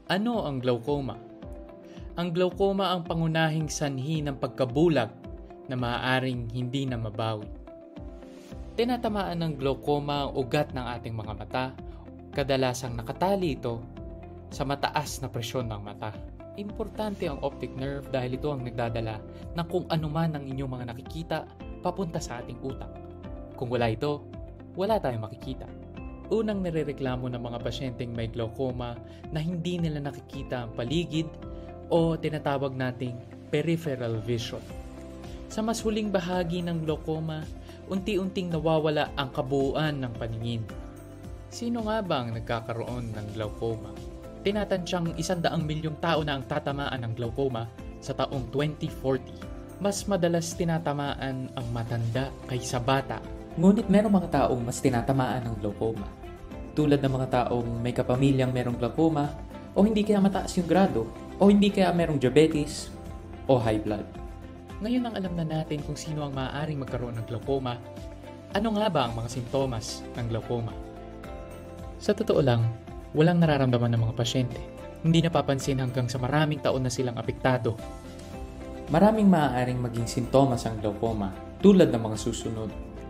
Ano ang glaucoma? Ang glaucoma ang pangunahing sanhi ng pagkabulag na maaaring hindi na mabawi. Tinatamaan ng glaucoma ang ugat ng ating mga mata. Kadalasang nakatali ito sa mataas na presyon ng mata. Importante ang optic nerve dahil ito ang nagdadala ng kung ano man ang inyong mga nakikita papunta sa ating utak. Kung wala ito, wala tayong makikita. Unang nirereklamo ng mga pasyenteng may glaucoma na hindi nila nakikita ang paligid o tinatawag nating peripheral vision. Sa mas huling bahagi ng glaucoma, unti-unting nawawala ang kabuuan ng paningin. Sino nga ba ang nagkakaroon ng glaucoma? Tinatansyang 100 milyong tao na ang tatamaan ng glaucoma sa taong 2040. Mas madalas tinatamaan ang matanda kaysa bata. Ngunit merong mga taong mas tinatamaan ng glaucoma. Tulad ng mga taong may kapamilyang merong glaucoma o hindi kaya mataas yung grado o hindi kaya merong diabetes o high blood. Ngayon ang alam na natin kung sino ang maaaring magkaroon ng glaucoma, ano nga ba ang mga simptomas ng glaucoma? Sa totoo lang, walang nararamdaman ng mga pasyente. Hindi napapansin hanggang sa maraming taon na silang apektado. Maraming maaaring maging simptomas ang glaucoma tulad ng mga susunod.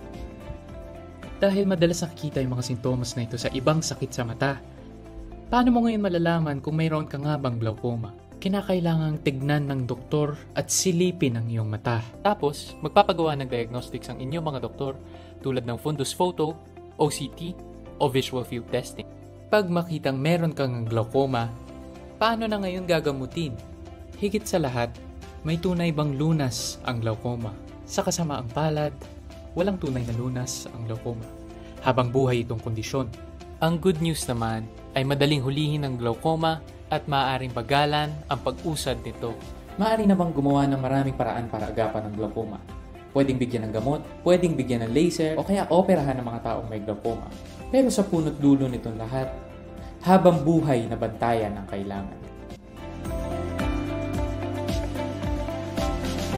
Dahil madalas nakikita yung mga sintomas na ito sa ibang sakit sa mata, paano mo ngayon malalaman kung mayroon ka nga bang glaucoma? Kinakailangang tignan ng doktor at silipin ang iyong mata. Tapos, magpapagawa ng diagnostics ang inyong mga doktor tulad ng fundus photo, OCT, o visual field testing. Pag makitang meron kang glaucoma, paano na ngayon gagamutin? Higit sa lahat, may tunay bang lunas ang glaucoma? Sa kasamaang palad, walang tunay na lunas ang glaucoma habang buhay itong kondisyon. Ang good news naman ay madaling hulihin ang glaucoma at maaaring bagalan ang pag-usad nito. Maaari na bang gumawa ng maraming paraan para agapan ang glaucoma? Pwedeng bigyan ng gamot, pwedeng bigyan ng laser, o kaya operahan ng mga taong may glaucoma. Pero sa punot dulo nitong lahat, habang buhay na bantayan ang kailangan.